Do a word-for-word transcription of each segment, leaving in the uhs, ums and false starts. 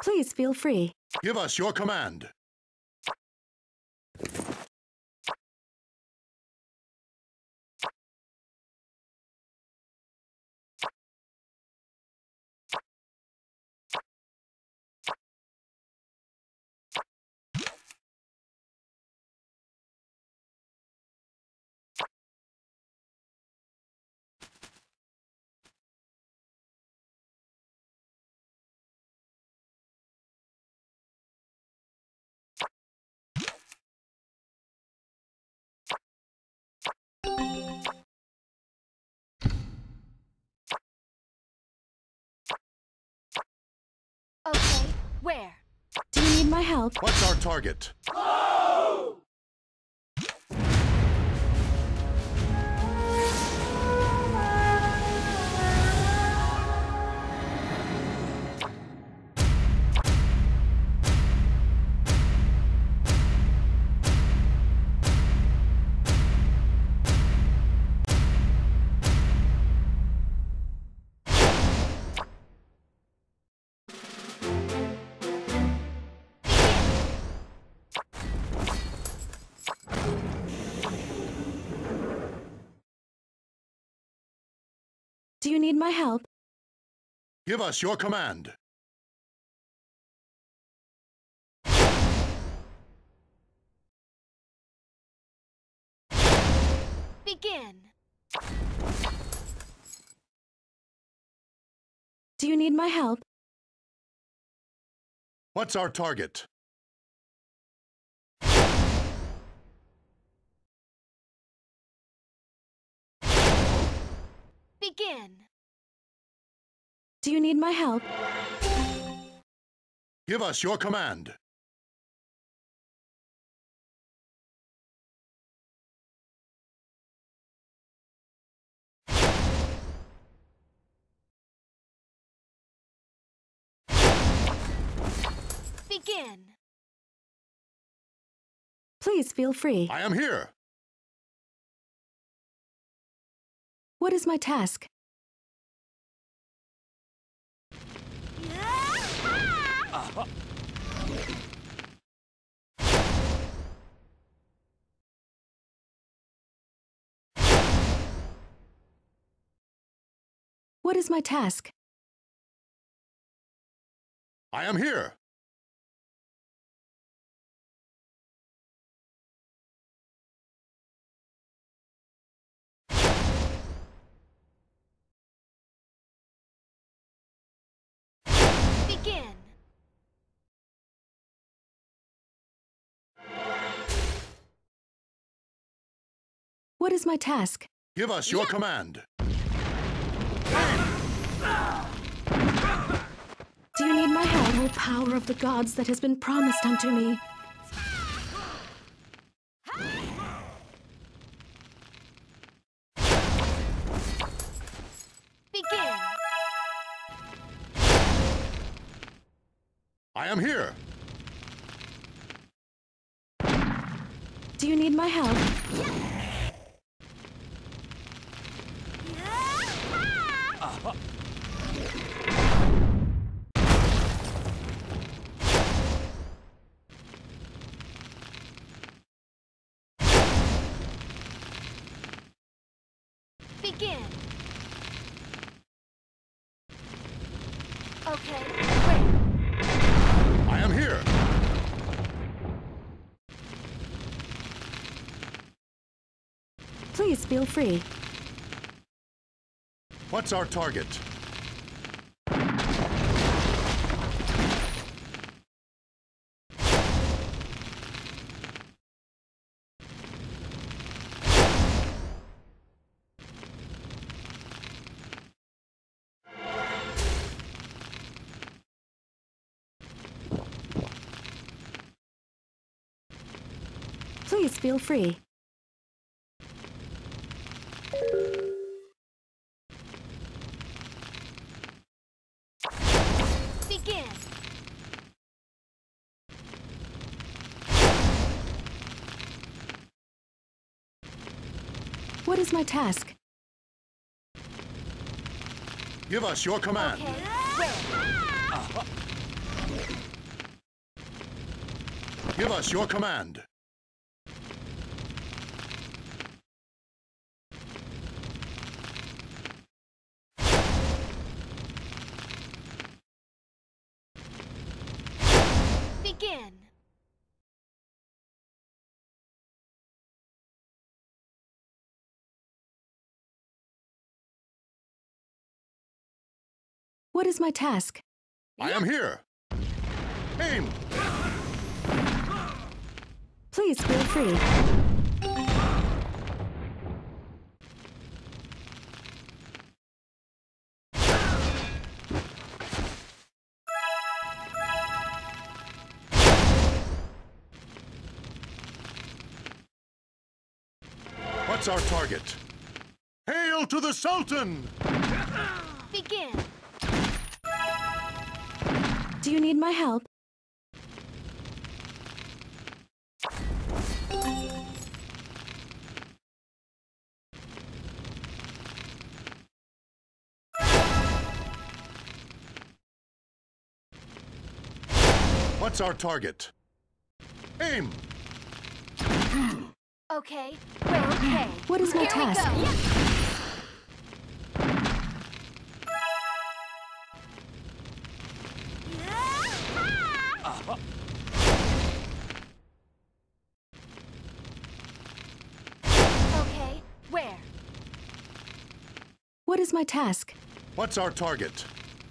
Please feel free. Give us your command. Okay, where? Do you need my help? What's our target? Do you need my help? Give us your command. Begin. Do you need my help? What's our target? Begin. Do you need my help? Give us your command. Begin. Please feel free. I am here. What is my task? Uh-huh. What is my task? I am here. Begin. What is my task? Give us your command. Do you need my help, O power of the gods that has been promised unto me? Begin. I am here. Do you need my help? Uh-huh. Begin. Okay, wait. I am here. Please feel free. What's our target? Please feel free. Begin. What is my task? Give us your command. Okay, where? Uh-huh. Give us your command. Begin. What is my task? I am here. Aim! Please feel free. What's our target? Hail to the Sultan! Begin. Do you need my help? What's our target? Aim! Okay. Wait, okay. What is my Here task? we go. Uh-huh. Okay. Where? What is my task? What's our target?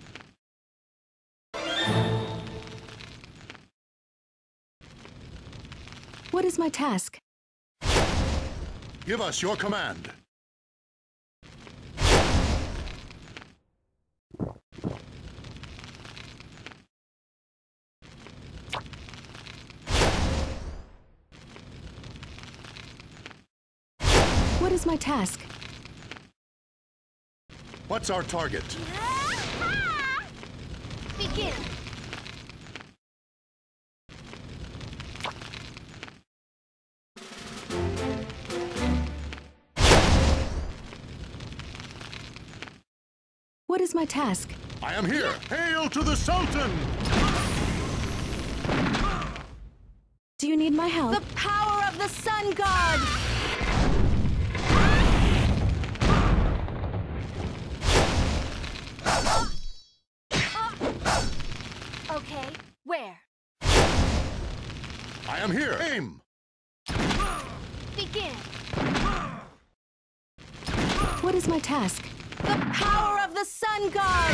What is my task? Give us your command. What is my task? What's our target? Begin. What is my task? I am here. Hail to the Sultan! Do you need my help? The power of the Sun God! Okay, where? I am here. Aim! Begin. What is my task? The power of the Sun God!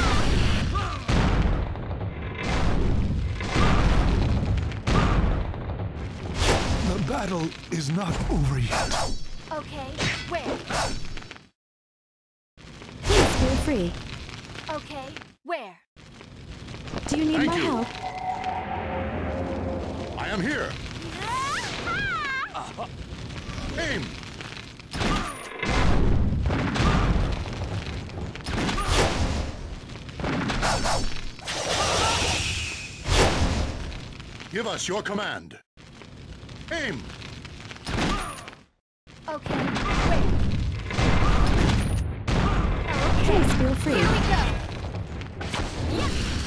The battle is not over yet. Okay, where? Please feel free. Okay, where? Do you need Thank my you. help? I am here. Aim! Give us your command. Aim! Okay, where? Okay, Please feel free. here we go. Yeah.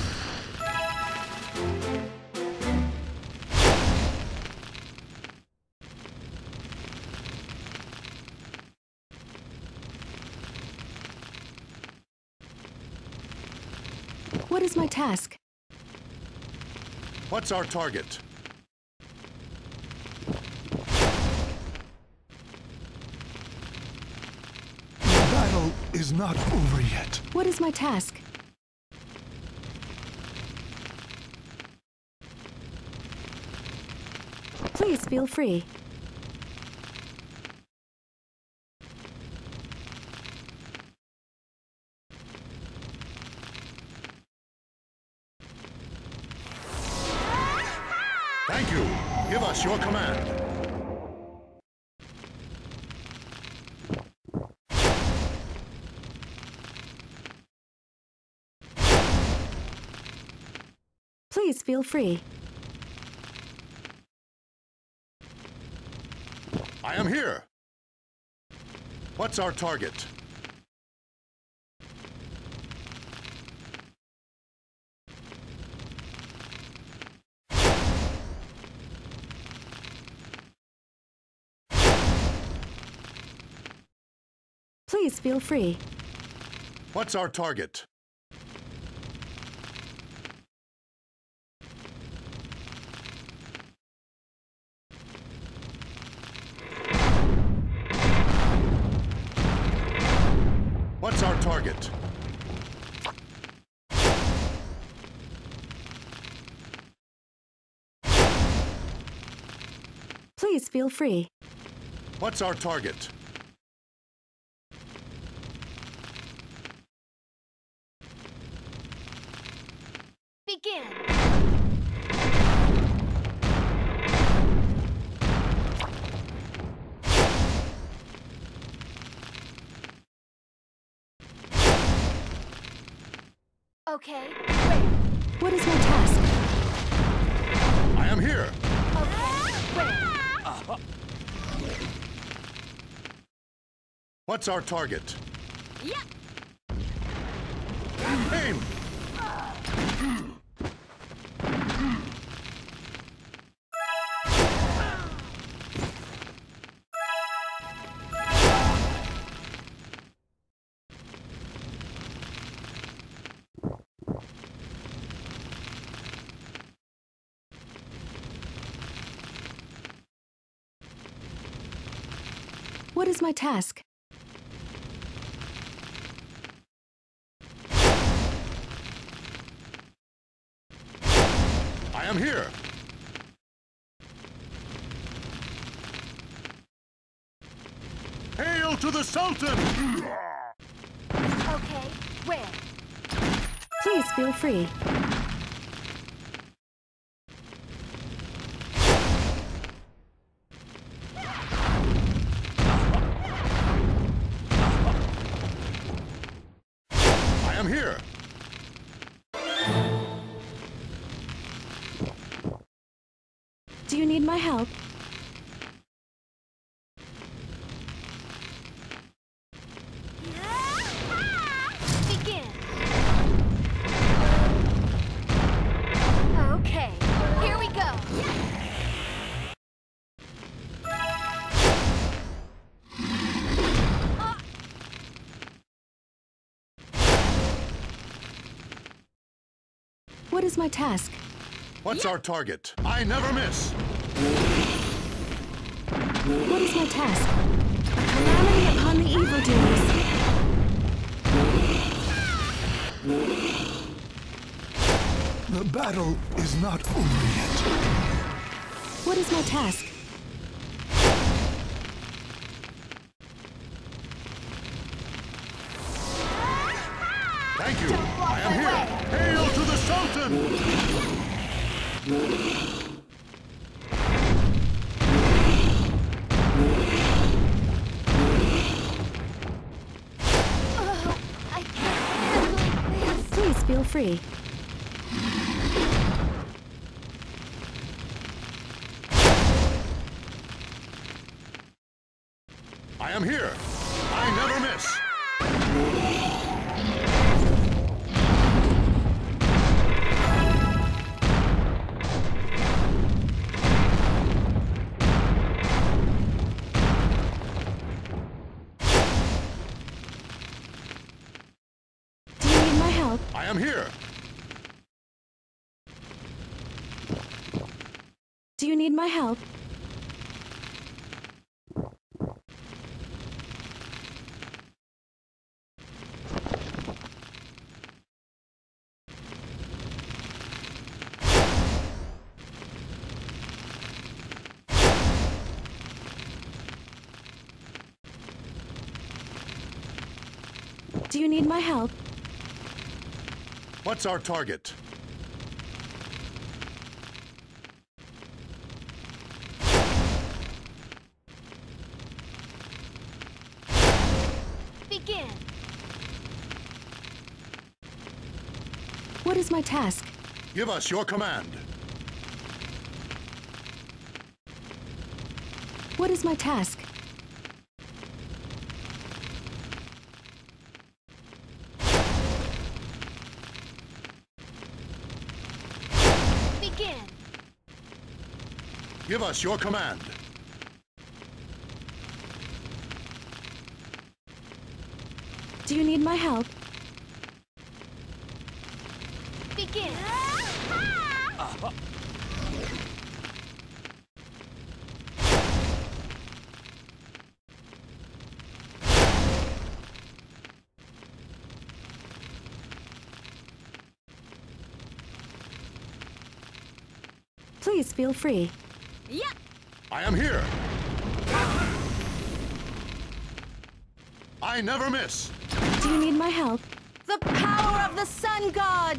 What is my task? What's our target? The battle is not over yet. What is my task? Please feel free. Thank you. Give us your command. Please feel free. I am here. What's our target? Please feel free. What's our target? What's our target? Please feel free. What's our target? Begin. Okay, where? What is my task? I am here. Okay, where? What's our target? Yeah. Aim! What is my task? I am here. Hail to the Sultan! Okay, where? Please feel free. I am here. Do you need my help? Begin. Okay, here we go. What is my task? What's our target? I never miss. What is my task? Calamity upon the evildoers. The battle is not over yet. What is my task? Thank you. I am here. Hail to the Sultan! Oh, I can't handle this. Please feel free. I am here. I never miss. Do you need my help? I am here. Do you need my help? Do you need my help? What's our target? Begin. What is my task? Give us your command. What is my task? Begin. Give us your command. Do you need my help? Begin. Please feel free. Yeah. I am here. I never miss. Do you need my help? The power of the sun god.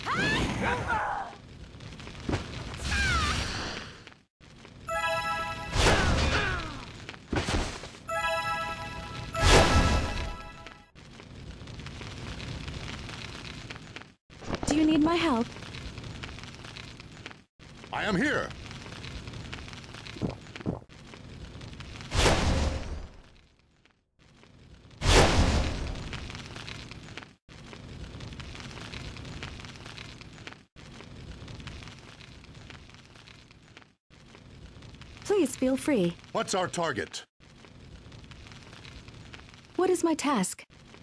Do you need my help? I am here. Please feel free. What's our target? What is my task?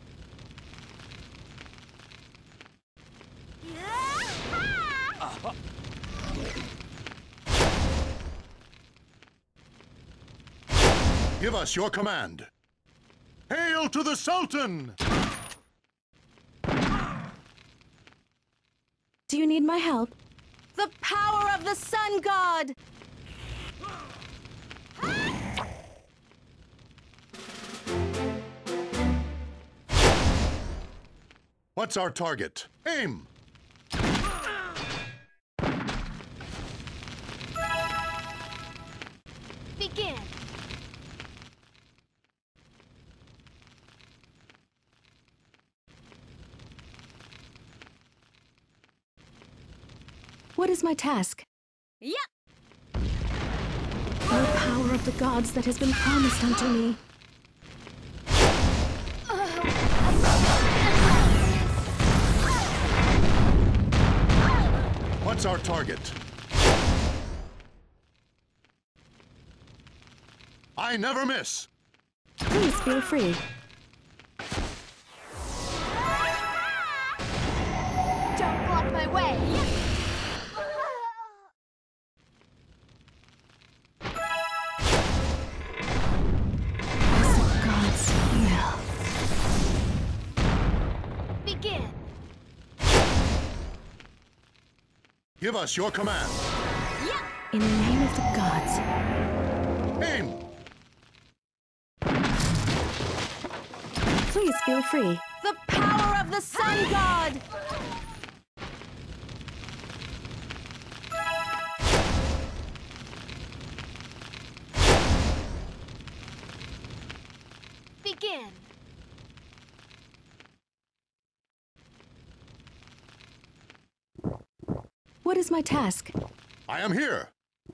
Give us your command. Hail to the Sultan! Do you need my help? The power of the sun god. What's our target? Aim! Begin. What is my task? Yep. The power of the gods that has been promised unto me. What's our target? I never miss. Please feel free. Don't block my way. Yep. God's will. Begin. Give us your command. Yep. In the name of the gods. Aim! Please feel free. The power of the sun god. Begin. What is my task? I am here.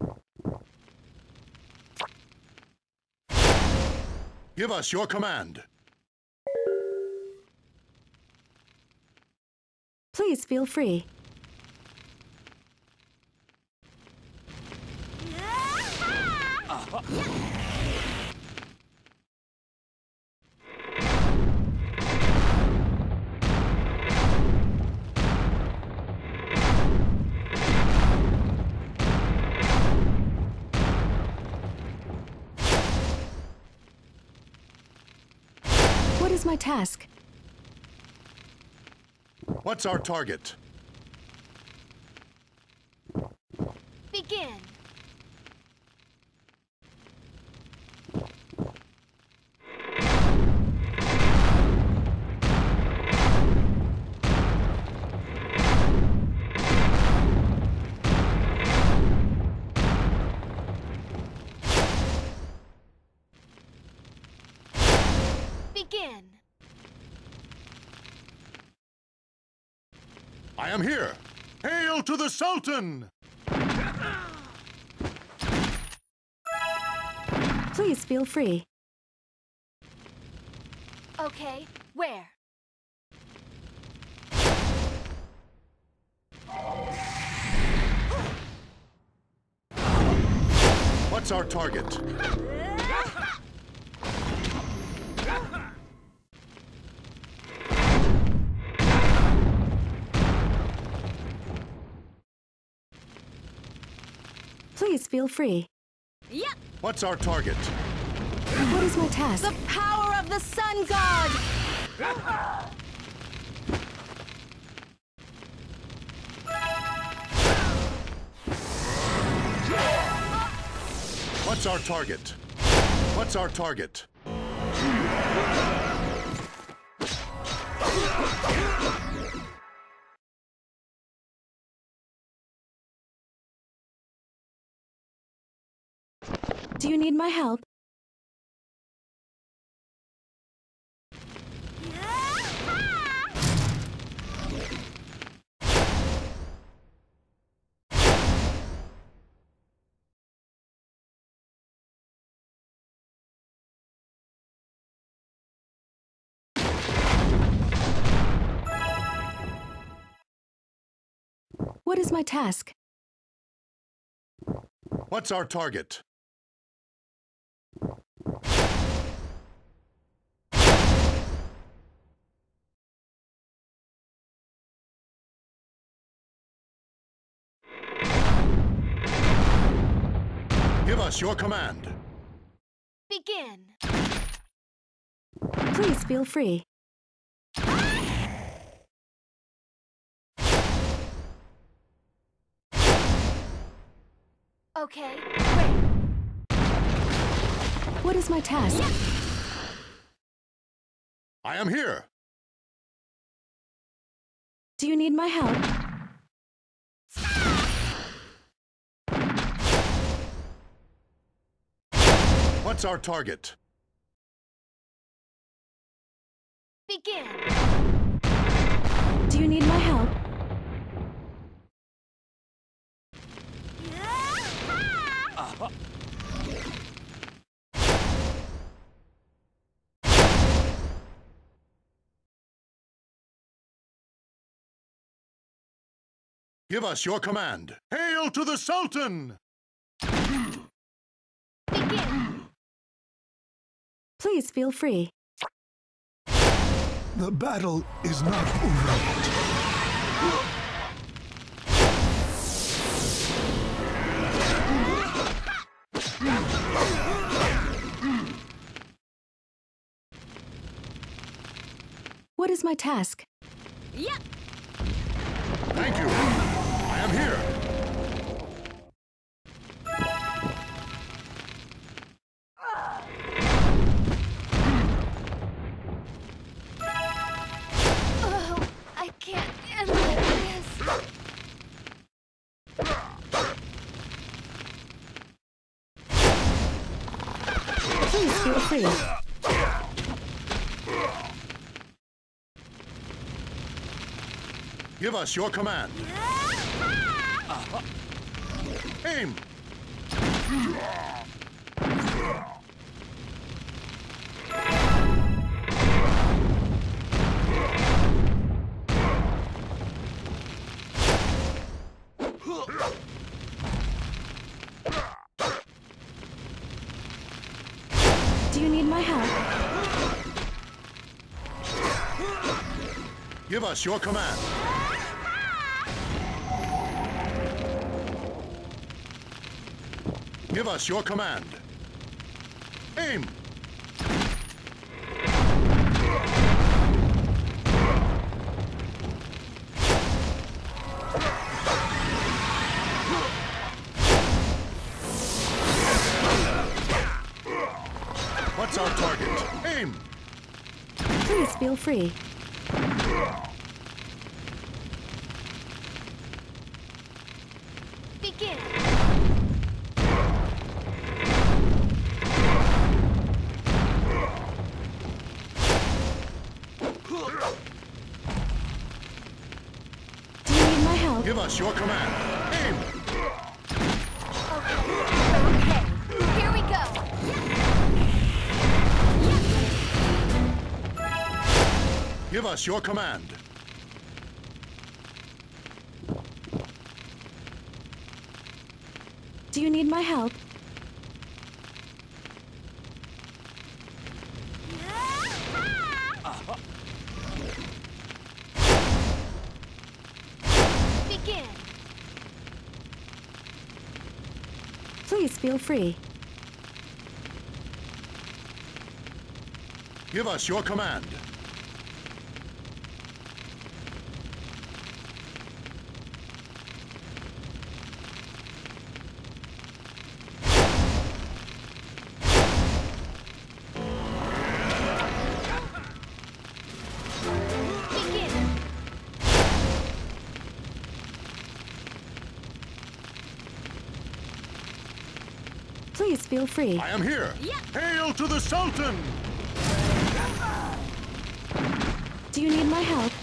Give us your command. Please feel free. What is my task? What's our target? Begin. Begin. I am here. Hail to the Sultan! Please feel free. Okay, where? What's our target? Please feel free. Yep. What's our target? What is my task? The power of the Sun God! What's our target? What's our target? Do you need my help? What is my task? What's our target? Give us your command. Begin. Please feel free. Okay, wait. What is my task? I am here. Do you need my help? What's our target? Begin. Do you need my help? Give us your command. Hail to the Sultan! Begin. Please feel free. The battle is not over yet. What is my task? Yep. Thank you. I am here. Oh, I can't handle this. Please feel free. Give us your command. Aim! Do you need my help? Give us your command. Give us your command. Aim! What's our target? Aim! Please feel free. Begin. Do you need my help? Give us your command. Aim! Okay, here we go. Give us your command. Do you need my help? Begin. feel free. Give us your command. Please feel free. I am here. Yeah. Hail to the Sultan! Do you need my help?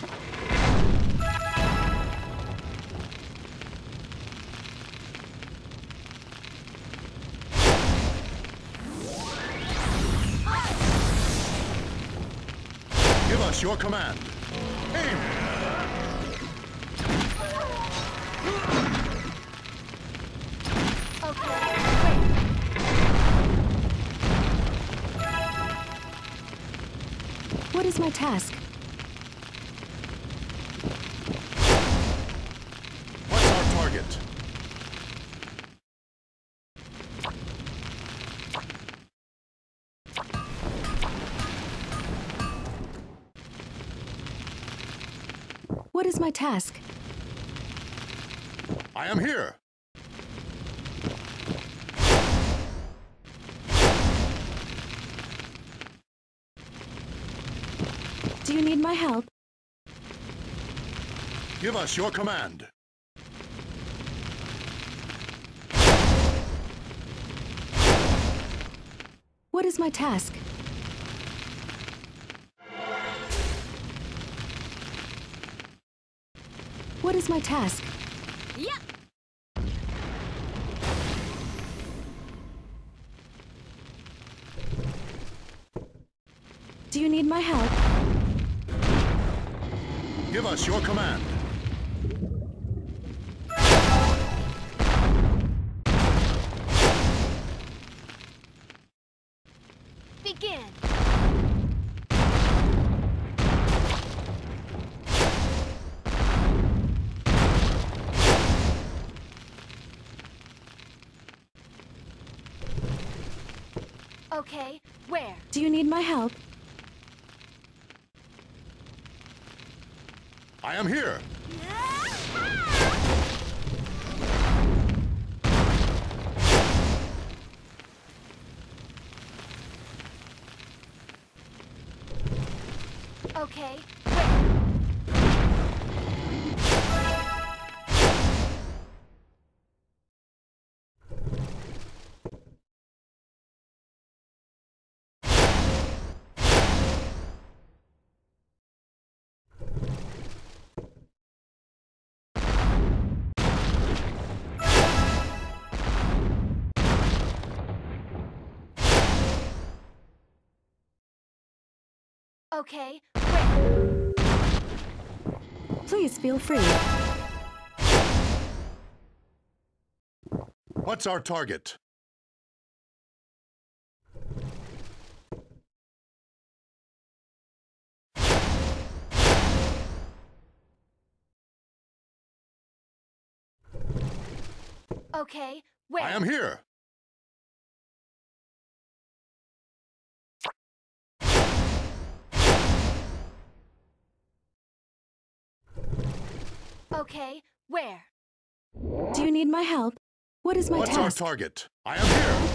Give us your command. Aim! What is my task? What's our target? What is my task? I am here. Do you need my help? Give us your command. What is my task? What is my task? Yeah. Do you need my help? Give us your command. Begin. Okay, where? Do you need my help? I am here. Okay, where? Okay, where? Please feel free. What's our target? Okay, where? I am here. Okay, where? Do you need my help? What is my What's task? our target? I am here.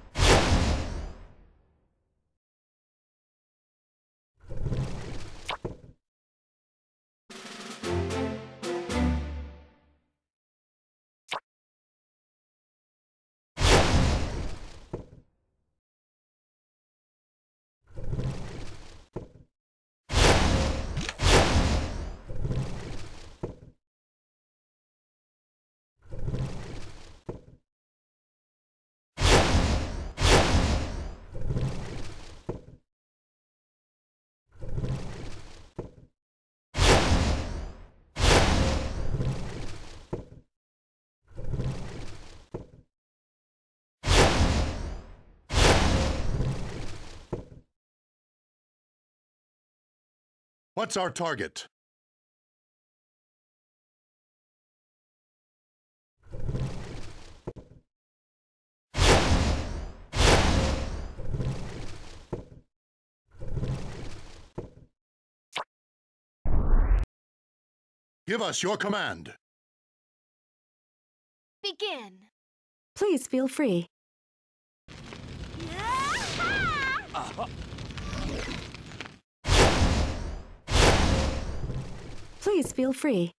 What's our target? Give us your command. Begin. Please feel free. Please feel free.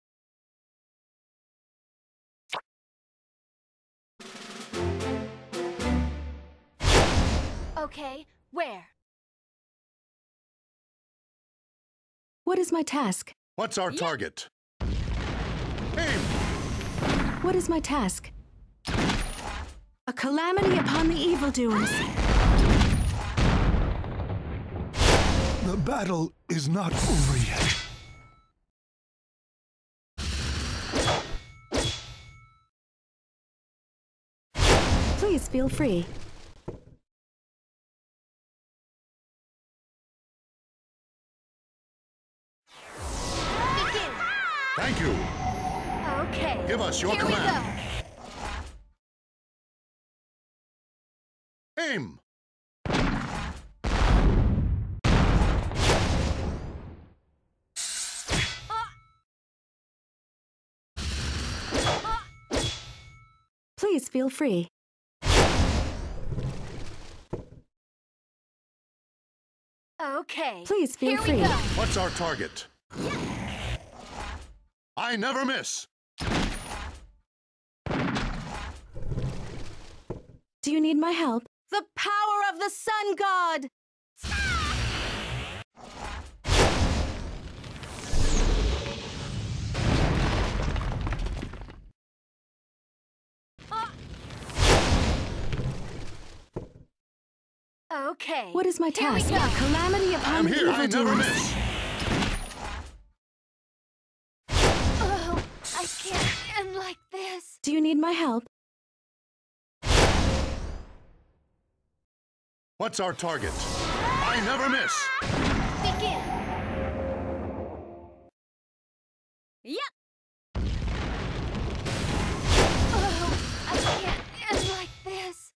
Okay, where? What is my task? What's our target? Aim! What is my task? A calamity upon the evildoers. The battle is not over yet. Please feel free. Begin. Thank you. Okay. Give us your Here command. We go. Aim! Please feel free. Okay. Please feel Here free. we go. What's our target? I never miss. Do you need my help? The power of the Sun God! Okay. What is my Here we task? go. A calamity upon I'm the here. I never evildoers. miss. Oh, I can't end like this. Do you need my help? What's our target? I never miss. Begin. Yep. Oh, I can't end like this.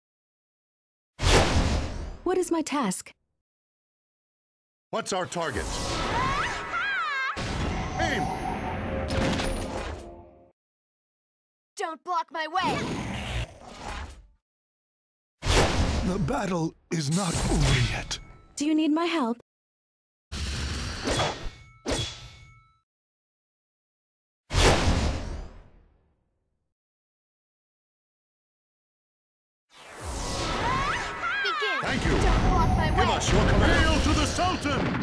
What is my task? What's our target? Aim! Don't block my way. The battle is not over yet. Do you need my help? Begin. Thank you. Don't block my way. Give us your command. Hail to the Sultan!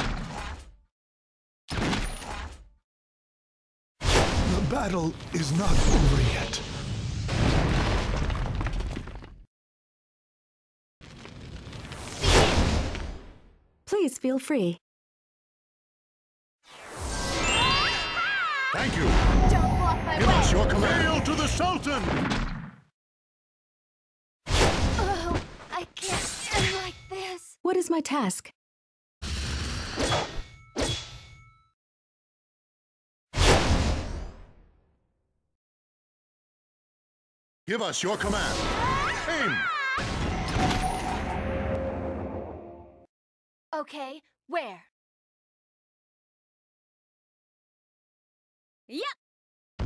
The battle is not over yet. Please feel free. Thank you. Don't block my Give way. us your command. Hail to the Sultan! Oh, I can't end like this. What is my task? Give us your command. Aim! Okay, where? Yep.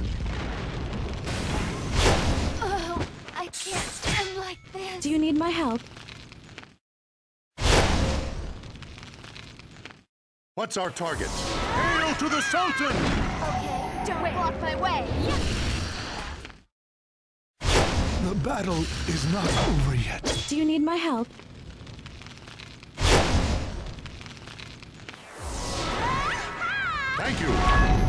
Oh, I can't end like this. Do you need my help? What's our target? Hail to the Sultan! Okay, don't block my way. Yeah. The battle is not over yet. Do you need my help? Thank you.